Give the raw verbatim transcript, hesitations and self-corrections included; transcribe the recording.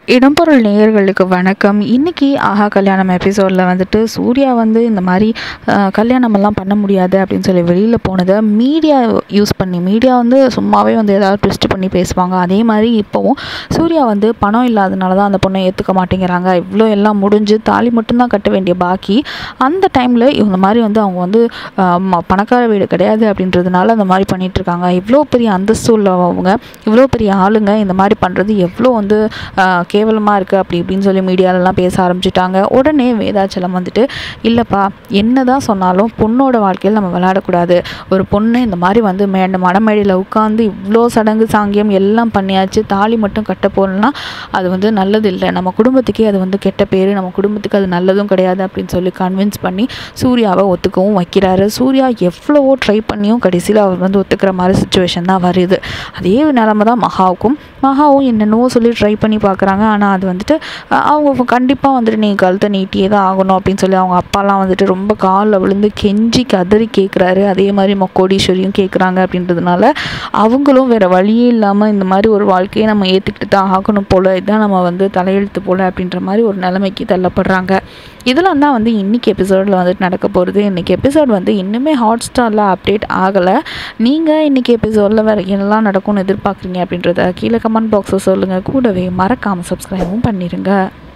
இடம்பொருள் நேயர்களுக்கு வணக்கம். இன்றைக்கி ஆஹா கல்யாணம் எபிசோடில் வந்துட்டு சூர்யா வந்து இந்த மாதிரி கல்யாணமெல்லாம் பண்ண முடியாது அப்படின்னு சொல்லி வெளியில் போனதை மீடியா யூஸ் பண்ணி மீடியா வந்து சும்மாவே வந்து ஏதாவது ட்விஸ்ட் பண்ணி பேசுவாங்க. அதே மாதிரி இப்போவும் சூர்யா வந்து பணம் இல்லாதனால தான் அந்த பொண்ணை ஏற்றுக்க மாட்டேங்கிறாங்க, இவ்வளோ எல்லாம் முடிஞ்சு தாலி மட்டும்தான் கட்ட வேண்டிய பாக்கி, அந்த டைமில் இவங்க மாதிரி வந்து அவங்க வந்து பணக்கார வீடு கிடையாது அப்படின்றதுனால அந்த மாதிரி பண்ணிகிட்ருக்காங்க. இவ்வளோ பெரிய அந்தஸ்து உள்ளவங்க, இவ்வளோ பெரிய ஆளுங்க இந்த மாதிரி பண்ணுறது எவ்வளோ வந்து கேவலமாக இருக்குது அப்படி இப்படின்னு சொல்லி மீடியாலெலாம் பேச ஆரம்பிச்சிட்டாங்க. உடனே வேதாச்சலம் வந்துட்டு இல்லைப்பா, என்ன தான் சொன்னாலும் பொண்ணோட வாழ்க்கையில் நம்ம விளையாடக்கூடாது. ஒரு பொண்ணு இந்த மாதிரி வந்து மே மடமேடையில் உட்காந்து இவ்வளோ சடங்கு சாங்கியம் எல்லாம் பண்ணியாச்சு, தாலி மட்டும் கட்ட போகலன்னா அது வந்து நல்லது இல்லை, நம்ம குடும்பத்துக்கே அது வந்து கெட்ட பேர், நம்ம குடும்பத்துக்கு அது நல்லதும் கிடையாது அப்படின்னு சொல்லி கன்வின்ஸ் பண்ணி சூர்யாவை ஒத்துக்கவும் வைக்கிறாரு. சூர்யா எவ்வளவோ ட்ரை பண்ணியும் கடைசியில் அவர் வந்து ஒத்துக்கிற மாதிரி சுச்சுவேஷன் தான் வருது. அதே நிலமை தான் மகாவுக்கும். மகாவும் என்னென்னவோ சொல்லி ட்ரை பண்ணி பார்க்குறாங்க. ஆனால் அது வந்துட்டு அவங்க கண்டிப்பாக வந்துட்டு நீ கழுத்தை நீட்டியே தான் ஆகணும் அப்படின்னு சொல்லி அவங்க அப்பாலாம் வந்துட்டு ரொம்ப காலில் விழுந்து கெஞ்சி கதறி கேட்குறாரு. அதே மாதிரி கோடீஸ்வரியும் கேட்குறாங்க. அப்படின்றதுனால அவங்களும் வேறு வழியே இல்லாமல் இந்த மாதிரி ஒரு வாழ்க்கையை நம்ம ஏற்றுக்கிட்டு தான் ஆகணும் போல், இதுதான் நம்ம வந்து தலையெழுத்து போல் அப்படின்ற மாதிரி ஒரு நிலைமைக்கு தள்ளப்படுறாங்க. இதெல்லாம் தான் வந்து இன்றைக்கி எபிசோடில் வந்துட்டு நடக்க போகிறது. இன்றைக்கி எபிசோட் வந்து இன்னுமே ஹாட் ஸ்டாரில் அப்டேட் ஆகலை. நீங்கள் இன்றைக்கி எபிசோடில் வேறு என்னெல்லாம் நடக்கும்னு எதிர்பார்க்குறீங்க அப்படின்றத கீழே கமெண்ட் பாக்ஸில் சொல்லுங்கள். கூடவே மறக்காமல் சப்ஸ்கிரைபும் பண்ணிடுங்க.